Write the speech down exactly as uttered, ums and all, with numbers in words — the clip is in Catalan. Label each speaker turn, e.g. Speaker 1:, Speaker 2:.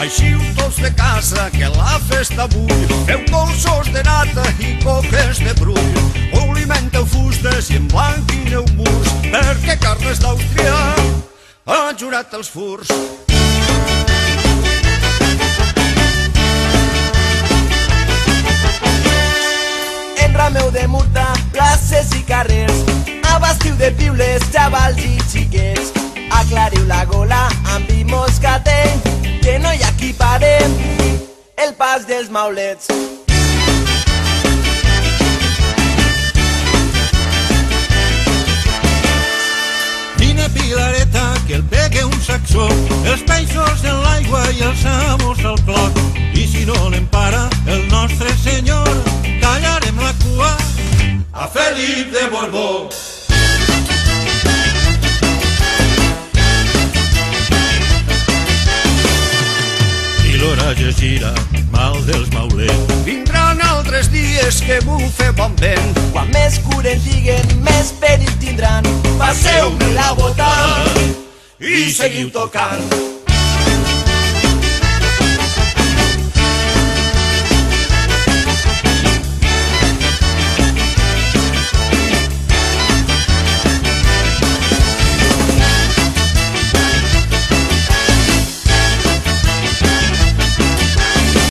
Speaker 1: Aixiu tots de casa, que la festa avui. Feu dolços de nata i coques de brull. Olimenteu fustes i emblanquineu murs, perquè Carles d'Àustria ha jurat els furs.
Speaker 2: Enrameu de murta, places i carrers, abastiu de piules, xavals i xiquets. Aclariu la gola amb vi moscatell, que no hi ha qui pare el pas dels maulets.
Speaker 3: Quina pilareta que el pegue un saxó, els peixos en l'aigua i els amos al clot. I si no l'empara el nostre senyor, tallarem la cua a Felip de Borbó. I l'oratge gira, mal dels maulets.
Speaker 1: Vindran altres dies que bufe bon vent.
Speaker 2: Quan més cures lliguen, més perill tindran. Passeu-me la bota
Speaker 1: i seguiu tocant.